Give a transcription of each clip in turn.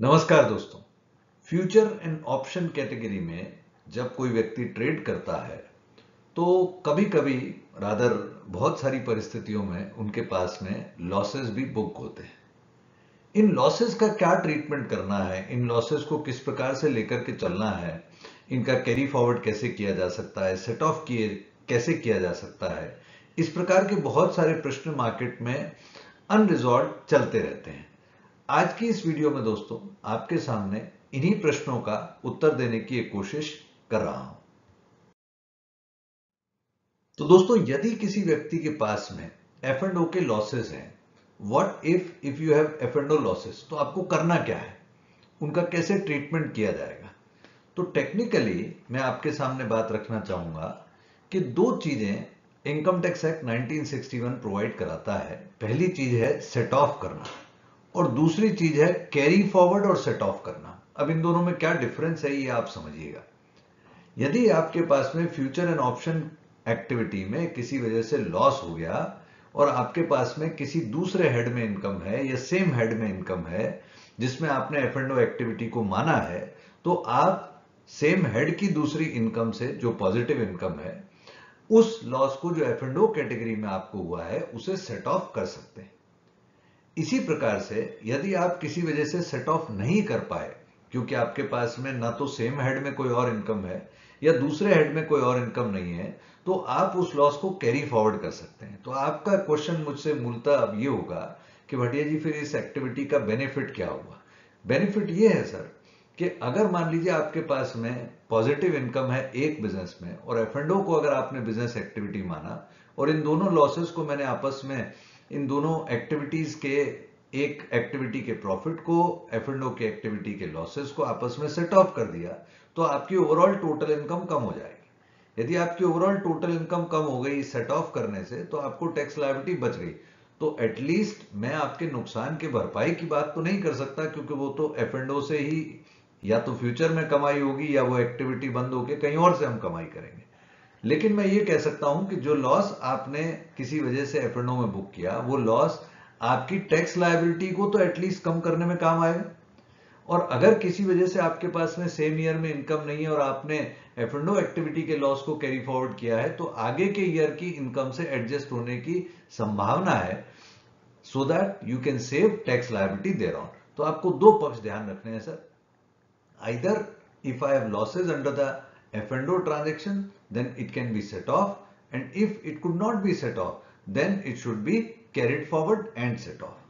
नमस्कार दोस्तों। Future and option category में जब कोई व्यक्ति ट्रेड करता है तो कभी कभी रादर बहुत सारी परिस्थितियों में उनके पास में लॉसेस भी बुक होते हैं। इन लॉसेस का क्या ट्रीटमेंट करना है, इन लॉसेस को किस प्रकार से लेकर के चलना है, इनका कैरी फॉरवर्ड कैसे किया जा सकता है, सेट ऑफ किए कैसे किया जा सकता है, इस प्रकार के बहुत सारे प्रश्न मार्केट में अनरिजॉल्व चलते रहते हैं। आज की इस वीडियो में दोस्तों आपके सामने इन्हीं प्रश्नों का उत्तर देने की एक कोशिश कर रहा हूं। तो दोस्तों, यदि किसी व्यक्ति के पास में एफ एंड ओ के लॉसेस हैं, what if you have F and O losses, तो आपको करना क्या है, उनका कैसे ट्रीटमेंट किया जाएगा। तो टेक्निकली मैं आपके सामने बात रखना चाहूंगा कि दो चीजें इनकम टैक्स एक्ट 1961 प्रोवाइड कराता है। पहली चीज है सेट ऑफ करना और दूसरी चीज है कैरी फॉरवर्ड और सेट ऑफ करना। अब इन दोनों में क्या डिफरेंस है ये आप समझिएगा। यदि आपके पास में फ्यूचर एंड ऑप्शन एक्टिविटी में किसी वजह से लॉस हो गया और आपके पास में किसी दूसरे हेड में इनकम है या सेम हेड में इनकम है जिसमें आपने एफ एंड ओ एक्टिविटी को माना है, तो आप सेम हेड की दूसरी इनकम से जो पॉजिटिव इनकम है उस लॉस को जो एफ एंड ओ कैटेगरी में आपको हुआ है उसे सेट ऑफ कर सकते हैं। इसी प्रकार से यदि आप किसी वजह से सेट ऑफ नहीं कर पाए क्योंकि आपके पास में ना तो सेम हेड में कोई और इनकम है या दूसरे हेड में कोई और इनकम नहीं है, तो आप उस लॉस को कैरी फॉरवर्ड कर सकते हैं। तो आपका क्वेश्चन मुझसे मूलतः अब ये होगा कि भटिया जी फिर इस एक्टिविटी का बेनिफिट क्या हुआ। बेनिफिट ये है सर कि अगर मान लीजिए आपके पास में पॉजिटिव इनकम है एक बिजनेस में और एफ एंड ओ को अगर आपने बिजनेस एक्टिविटी माना और इन दोनों लॉसेस को मैंने आपस में इन दोनों एक्टिविटीज के एक एक्टिविटी के प्रॉफिट को एफ एंड ओ की एक्टिविटी के लॉसेस को आपस में सेट ऑफ कर दिया, तो आपकी ओवरऑल टोटल इनकम कम हो जाएगी। यदि आपकी ओवरऑल टोटल इनकम कम हो गई सेट ऑफ करने से, तो आपको टैक्स लायबिलिटी बच गई। तो एटलीस्ट मैं आपके नुकसान की भरपाई की बात तो नहीं कर सकता क्योंकि वो तो एफ एंड ओ से ही या तो फ्यूचर में कमाई होगी या वो एक्टिविटी बंद होकर कहीं और से हम कमाई करेंगे। लेकिन मैं ये कह सकता हूं कि जो लॉस आपने किसी वजह से एफ एंड ओ में बुक किया वो लॉस आपकी टैक्स लायबिलिटी को तो एटलीस्ट कम करने में काम आएगा। और अगर किसी वजह से आपके पास में सेम ईयर में इनकम नहीं है और आपने एफ एंड ओ एक्टिविटी के लॉस को कैरी फॉरवर्ड किया है, तो आगे के ईयर की इनकम से एडजस्ट होने की संभावना है, so that you can save tax liability there on. तो आपको दो पक्ष ध्यान रखने हैं sir. Either if I have losses under the F&O transaction, then it can be set off, and if it could not be set off, then it should be carried forward and set off.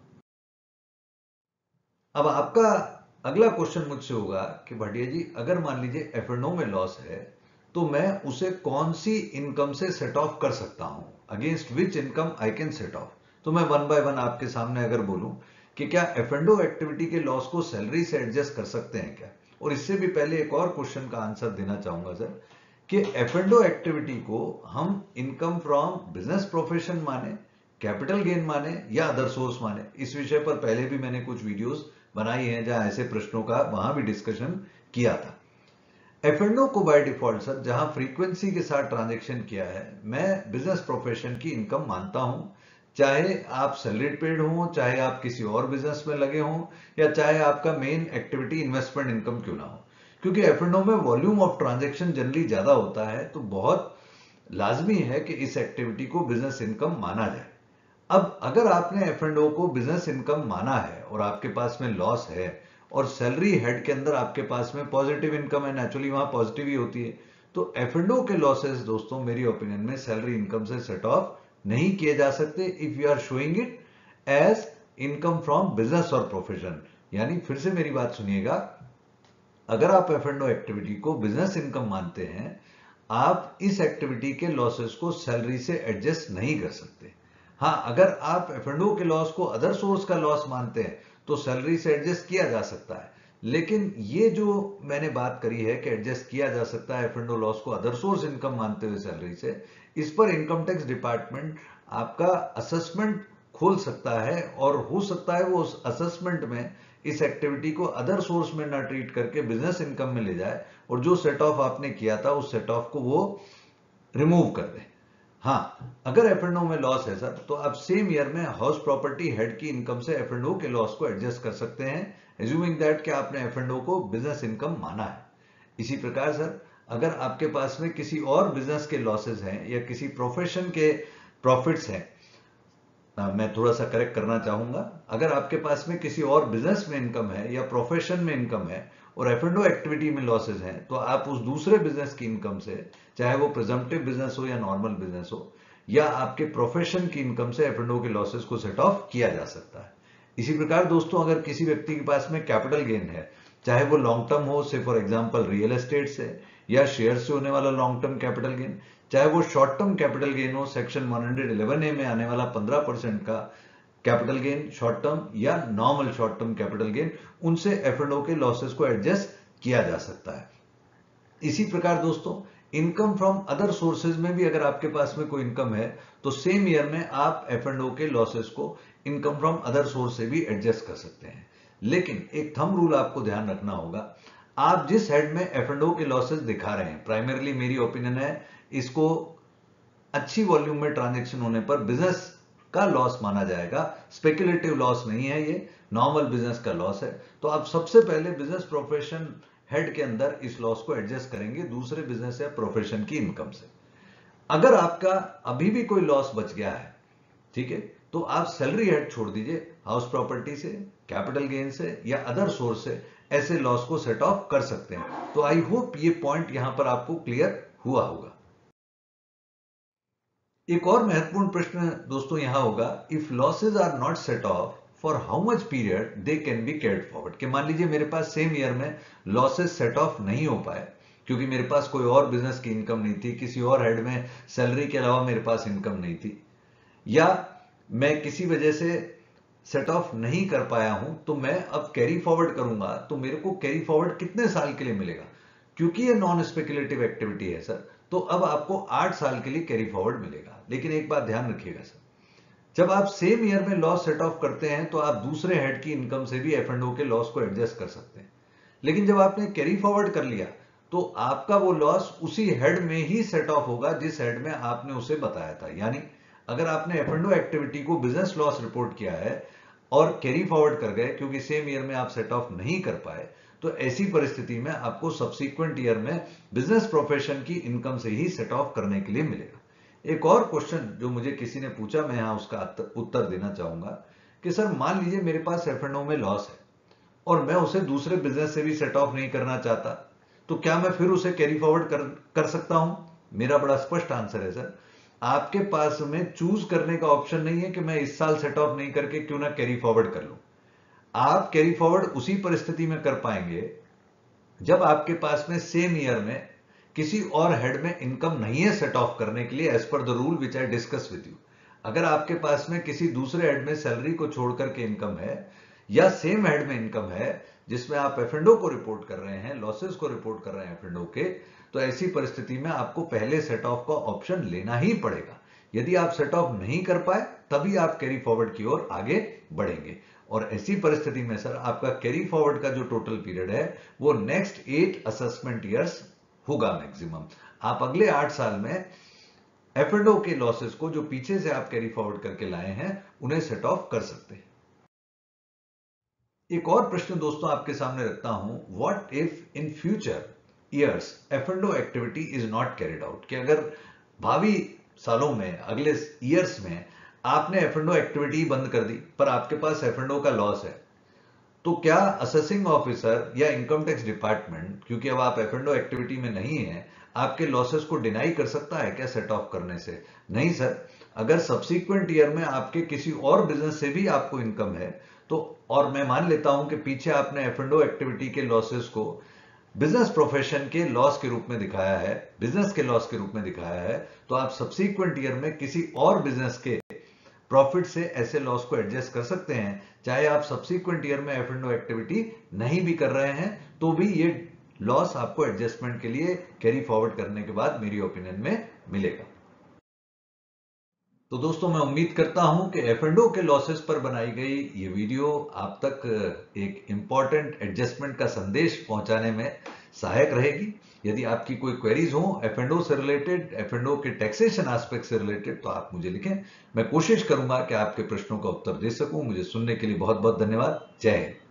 अब आपका अगला question मुझसे होगा कि भटिया जी अगर मान लीजिए F&O में लॉस है तो मैं उसे कौन सी इनकम से सेट ऑफ कर सकता हूं, against which income I can set off. तो मैं वन बाय वन आपके सामने अगर बोलूं कि क्या F&O एक्टिविटी के लॉस को सैलरी से एडजस्ट कर सकते हैं क्या, और इससे भी पहले एक और क्वेश्चन का आंसर देना चाहूंगा सर कि एफ एंड ओ एक्टिविटी को हम इनकम फ्रॉम बिजनेस प्रोफेशन माने, कैपिटल गेन माने या अदर सोर्स माने। इस विषय पर पहले भी मैंने कुछ वीडियोस बनाई हैं जहां ऐसे प्रश्नों का वहां भी डिस्कशन किया था। एफ एंड ओ को बाय डिफॉल्ट सर जहां फ्रीक्वेंसी के साथ ट्रांजेक्शन किया है, मैं बिजनेस प्रोफेशन की इनकम मानता हूं, चाहे आप सैलरीड पेड हो, चाहे आप किसी और बिजनेस में लगे हों, या चाहे आपका मेन एक्टिविटी इन्वेस्टमेंट इनकम क्यों ना हो। क्योंकि एफ एंड ओ में वॉल्यूम ऑफ ट्रांजैक्शन जनरली ज्यादा होता है, तो बहुत लाजमी है कि इस एक्टिविटी को बिजनेस इनकम माना जाए। अब अगर आपने एफ एंड ओ को बिजनेस इनकम माना है और आपके पास में लॉस है और सैलरी हेड के अंदर आपके पास में पॉजिटिव इनकम है, नेचुरली वहां पॉजिटिव ही होती है, तो एफ एंड ओ के लॉसेस दोस्तों मेरी ओपिनियन में सैलरी इनकम से सेट ऑफ नहीं किए जा सकते if you are showing it as income from business और प्रोफेशन। यानी फिर से मेरी बात सुनिएगा, अगर आप एफ एंड ओ एक्टिविटी को बिजनेस इनकम मानते हैं, आप इस एक्टिविटी के लॉसेस को सैलरी से एडजस्ट नहीं कर सकते। हाँ, अगर आप एफ एंड ओ के लॉस को अदर सोर्स का लॉस मानते हैं तो सैलरी से एडजस्ट किया जा सकता है। लेकिन ये जो मैंने बात करी है कि एडजस्ट किया जा सकता है एफ एंड ओ लॉस को अदर सोर्स इनकम मानते हुए सैलरी से, इस पर इनकम टैक्स डिपार्टमेंट आपका असेसमेंट खोल सकता है और हो सकता है वो उस असेसमेंट में इस एक्टिविटी को अदर सोर्स में ना ट्रीट करके बिजनेस इनकम में ले जाए और जो सेट ऑफ आपने किया था उस सेट ऑफ को वो रिमूव कर दे। हाँ, अगर F&O में लॉस है सर, तो आप सेम ईयर में हाउस प्रॉपर्टी हेड की इनकम से F&O के लॉस को एडजस्ट कर सकते हैं, एज्यूमिंग दैट कि आपने F&O को बिजनेस इनकम माना है। इसी प्रकार सर, अगर आपके पास में किसी और बिजनेस के लॉसेस हैं या किसी प्रोफेशन के प्रॉफिट्स हैं, मैं थोड़ा सा करेक्ट करना चाहूंगा, अगर आपके पास में किसी और बिजनेस में इनकम है या प्रोफेशन में इनकम है और F&O एक्टिविटी में लॉसेस हैं, तो आप उस दूसरे बिजनेस की इनकम से, चाहे वो प्रिजम्पटिव बिजनेस हो या नॉर्मल बिजनेस हो, या आपके प्रोफेशन की इनकम से F&O के लॉसेस को सेट ऑफ किया जा सकता है। इसी प्रकार दोस्तों, अगर किसी व्यक्ति के पास में कैपिटल गेन है, चाहे वो लॉन्ग टर्म हो, से फॉर एग्जांपल रियल एस्टेट से या शेयर से होने वाला लॉन्ग टर्म कैपिटल गेन, चाहे वो शॉर्ट टर्म कैपिटल गेन हो, सेक्शन 111A में आने वाला 15% का कैपिटल गेन शॉर्ट टर्म या normal short term capital gain, उनसे F&O के लॉसेस को एडजस्ट किया जा सकता है। इसी प्रकार दोस्तों, इनकम फ्रॉम अदर सोर्सेज में भी अगर आपके पास में कोई इनकम है, तो सेम ईयर में आप F&O के लॉसेस को इनकम फ्रॉम अदर सोर्स से भी एडजस्ट कर सकते हैं। लेकिन एक थंब रूल आपको ध्यान रखना होगा, आप जिस हेड में F&O के लॉसेस दिखा रहे हैं, प्राइमरली मेरी ओपिनियन है, इसको अच्छी वॉल्यूम में ट्रांजैक्शन होने पर बिजनेस का लॉस माना जाएगा, स्पेकुलेटिव लॉस नहीं है, ये नॉर्मल बिजनेस का लॉस है। तो आप सबसे पहले बिजनेस प्रोफेशन हेड के अंदर इस लॉस को एडजस्ट करेंगे दूसरे बिजनेस या प्रोफेशन की इनकम से। अगर आपका अभी भी कोई लॉस बच गया है, ठीक है, तो आप सैलरी हेड छोड़ दीजिए, हाउस प्रॉपर्टी से, कैपिटल गेन से या अदर सोर्स से ऐसे लॉस को सेट ऑफ कर सकते हैं। तो आई होप ये पॉइंट यहां पर आपको क्लियर हुआ होगा। एक और महत्वपूर्ण प्रश्न दोस्तों यहां होगा, if losses are not set off for how much period they can be carried forward. कि मान लीजिए मेरे पास सेम ईयर में लॉसेज सेट ऑफ नहीं हो पाए क्योंकि मेरे पास कोई और बिजनेस की इनकम नहीं थी, किसी और हेड में सैलरी के अलावा मेरे पास इनकम नहीं थी, या मैं किसी वजह से सेट ऑफ नहीं कर पाया हूं, तो मैं अब कैरी फॉरवर्ड करूंगा, तो मेरे को कैरी फॉरवर्ड कितने साल के लिए मिलेगा? क्योंकि ये नॉन स्पेकुलेटिव एक्टिविटी है सर, तो अब आपको 8 साल के लिए कैरी फॉरवर्ड मिलेगा। लेकिन एक बात ध्यान रखिएगा सर, जब आप सेम ईयर में लॉस सेट ऑफ करते हैं, तो आप दूसरे हेड की इनकम से भी F&O के लॉस को एडजस्ट कर सकते हैं। लेकिन जब आपने कैरी फॉरवर्ड कर लिया, तो आपका वो लॉस उसी हेड में ही सेट ऑफ होगा जिस हेड में आपने उसे बताया था। यानी अगर आपने F&O एक्टिविटी को बिजनेस लॉस रिपोर्ट किया है और कैरी फॉरवर्ड कर गए क्योंकि सेम ईयर में आप सेट ऑफ नहीं कर पाए, तो ऐसी परिस्थिति में आपको सब्सीक्वेंट ईयर में बिजनेस प्रोफेशन की इनकम से ही सेट ऑफ करने के लिए मिलेगा। एक और क्वेश्चन जो मुझे किसी ने पूछा, मैं यहां उसका उत्तर देना चाहूंगा कि सर मान लीजिए मेरे पास F&O में लॉस है और मैं उसे दूसरे बिजनेस से भी सेट ऑफ नहीं करना चाहता, तो क्या मैं फिर उसे कैरी फॉरवर्ड कर सकता हूं? मेरा बड़ा स्पष्ट आंसर है सर, आपके पास में चूज करने का ऑप्शन नहीं है कि मैं इस साल सेट ऑफ नहीं करके क्यों ना कैरी फॉरवर्ड कर लूं। आप कैरी फॉरवर्ड उसी परिस्थिति में कर पाएंगे जब आपके पास में सेम ईयर में किसी और हेड में इनकम नहीं है सेट ऑफ करने के लिए, as per the rule which I discuss with you. अगर आपके पास में किसी दूसरे हेड में सैलरी को छोड़ करके इनकम है या सेम हेड में इनकम है जिसमें आप F&O को रिपोर्ट कर रहे हैं, लॉसेस को रिपोर्ट कर रहे हैं F&O के, तो ऐसी परिस्थिति में आपको पहले सेट ऑफ का ऑप्शन लेना ही पड़ेगा। यदि आप सेट ऑफ नहीं कर पाए, तभी आप कैरी फॉरवर्ड की ओर आगे बढ़ेंगे। और ऐसी परिस्थिति में सर आपका कैरी फॉरवर्ड का जो टोटल पीरियड है वो नेक्स्ट 8 असेसमेंट ईयर्स होगा मैक्सिमम। आप अगले 8 साल में F&O के लॉसेस को जो पीछे से आप कैरी फॉरवर्ड करके लाए हैं उन्हें सेट ऑफ कर सकते हैं। एक और प्रश्न दोस्तों आपके सामने रखता हूं, what if in future years F&O activity is not carried out. कि अगर भावी सालों में, अगले ईयर्स में आपने F&O एक्टिविटी बंद कर दी पर आपके पास F&O का लॉस है, तो क्या असेसिंग ऑफिसर या इनकम टैक्स डिपार्टमेंट, क्योंकि अब आप F&O एक्टिविटी में नहीं है, आपके लॉसेस को डिनाई कर सकता है क्या सेट ऑफ करने से? नहीं सर, अगर सब्सीक्वेंट ईयर में आपके किसी और बिजनेस से भी आपको इनकम है, तो और मैं मान लेता हूं कि पीछे आपने F&O एक्टिविटी के लॉसेस को बिजनेस प्रोफेशन के लॉस के रूप में दिखाया है, बिजनेस के लॉस के रूप में दिखाया है, तो आप सब्सीक्वेंट ईयर में किसी और बिजनेस के प्रॉफिट से ऐसे लॉस को एडजस्ट कर सकते हैं। चाहे आप सब्सीक्वेंट ईयर में F&O एक्टिविटी नहीं भी कर रहे हैं, तो भी ये लॉस आपको एडजस्टमेंट के लिए कैरी फॉरवर्ड करने के बाद मेरी ओपिनियन में मिलेगा। तो दोस्तों मैं उम्मीद करता हूं कि F&O के लॉसेस पर बनाई गई ये वीडियो आप तक एक इंपॉर्टेंट एडजस्टमेंट का संदेश पहुंचाने में सहायक रहेगी। यदि आपकी कोई क्वेरीज हो F&O से रिलेटेड, F&O के टैक्सेशन एस्पेक्ट से रिलेटेड, तो आप मुझे लिखें। मैं कोशिश करूंगा कि आपके प्रश्नों का उत्तर दे सकूं। मुझे सुनने के लिए बहुत बहुत धन्यवाद। जय हिंद।